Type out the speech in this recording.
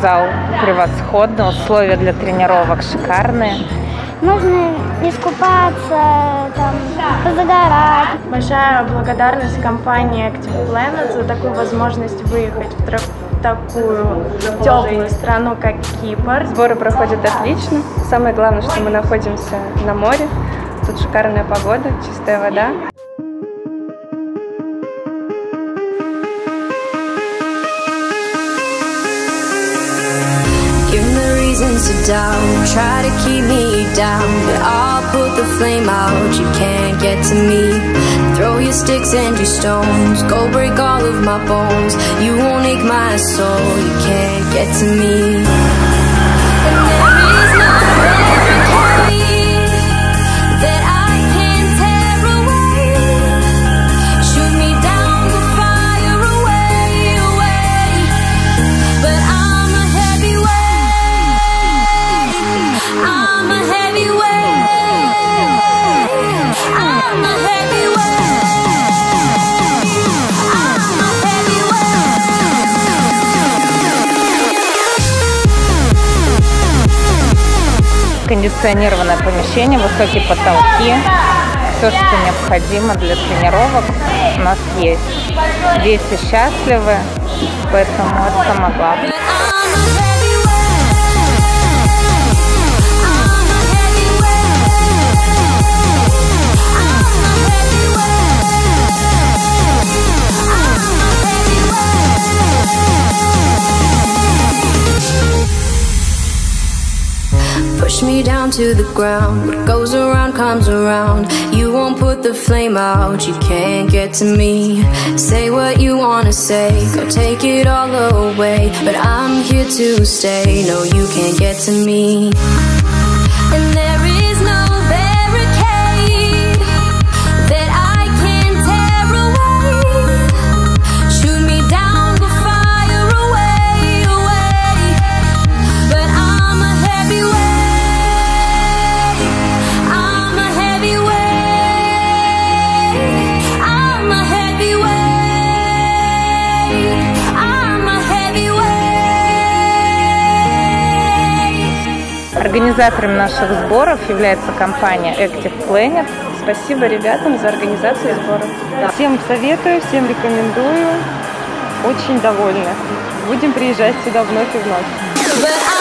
зал превосходный, условия для тренировок шикарные. Можно искупаться, там, позагорать. Большая благодарность компании Active Planet за такую возможность выехать в такую теплую страну, как Кипр. Сборы проходят отлично. Самое главное, что мы находимся на море. Тут шикарная погода, чистая вода. To doubt, try to keep me down, but I'll put the flame out. You can't get to me. Throw your sticks and your stones, go break all of my bones. You won't ache my soul. You can't get to me. And there is no barricade that I can tear away. Shoot me down the fire away, away. But I'm a heavyweight. I'm a heavyweight. I'm a heavyweight. I'm a heavyweight. Кондиционированное помещение, высокие потолки. Все, что необходимо для тренировок, у нас есть. Дети счастливы, поэтому это самое главное. Push me down to the ground. What goes around comes around. You won't put the flame out. You can't get to me. Say what you wanna say. Go take it all away. But I'm here to stay. No, you can't get to me. And there is no barricade that I can tear away. Shoot me down the fire away, away. But I'm a heavyweight. Организатором наших сборов является компания Active Planet. Спасибо ребятам за организацию сборов. Всем советую, всем рекомендую. Очень довольны. Будем приезжать сюда вновь и вновь.